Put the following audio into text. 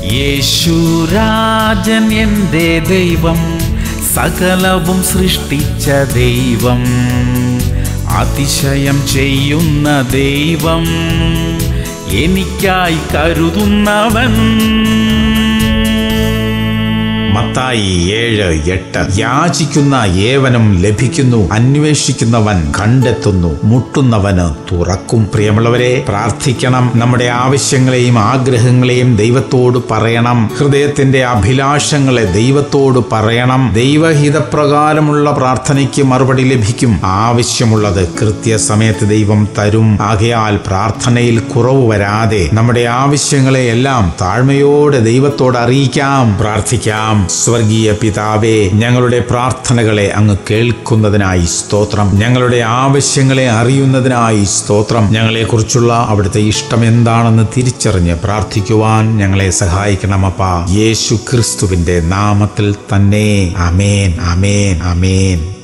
യേശുരാജൻ എൻ്റെ ദൈവം, സകലവും സൃഷ്ടിച്ച ദൈവം, അതിശയം ചെയ്യുന്ന ദൈവം, എനിക്കായി കരുതുന്നവൻ. മത്തായി 7:8. യാചിക്കുന്ന ഏവനും ലഭിക്കുന്നു, അന്വേഷിക്കുന്നവൻ കണ്ടെത്തുന്നു, മുട്ടുന്നവന് തുറക്കും. പ്രിയമുള്ളവരെ, പ്രാർത്ഥിക്കണം. നമ്മുടെ ആവശ്യങ്ങളെയും ആഗ്രഹങ്ങളെയും ദൈവത്തോട് പറയണം. ഹൃദയത്തിന്റെ അഭിലാഷങ്ങളെ ദൈവത്തോട് പറയണം. ദൈവഹിതപ്രകാരമുള്ള പ്രാർത്ഥനയ്ക്ക് മറുപടി ലഭിക്കും. ആവശ്യമുള്ളത് കൃത്യസമയത്ത് ദൈവം തരും. ആകയാൽ പ്രാർത്ഥനയിൽ കുറവ് വരാതെ നമ്മുടെ ആവശ്യങ്ങളെ എല്ലാം താഴ്മയോടെ ദൈവത്തോട് അറിയിക്കാം, പ്രാർത്ഥിക്കാം. സ്വർഗീയ പിതാവേ, ഞങ്ങളുടെ പ്രാർത്ഥനകളെ അങ്ങ് കേൾക്കുന്നതിനായി സ്തോത്രം. ഞങ്ങളുടെ ആവശ്യങ്ങളെ അറിയുന്നതിനായി സ്തോത്രം. ഞങ്ങളെക്കുറിച്ചുള്ള അവിടുത്തെ ഇഷ്ടം എന്താണെന്ന് തിരിച്ചറിഞ്ഞ് പ്രാർത്ഥിക്കുവാൻ ഞങ്ങളെ സഹായിക്കണമപ്പാ. യേശു ക്രിസ്തുവിന്റെ നാമത്തിൽ തന്നെ. ആമേൻ, ആമേൻ, ആമേൻ.